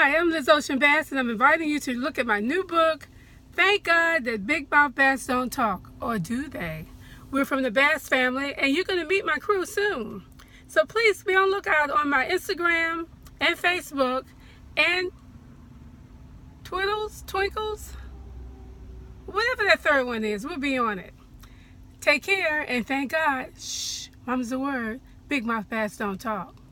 Hi, I'm Liz Ocean Bass, and I'm inviting you to look at my new book, Thank God That Big Mouth Bass Don't Talk, or do they? We're from the Bass family, and you're going to meet my crew soon. So please be on the lookout on my Instagram and Facebook and Twinkles, whatever that third one is, we'll be on it. Take care, and thank God, shh, mom's the word, big mouth bass don't talk.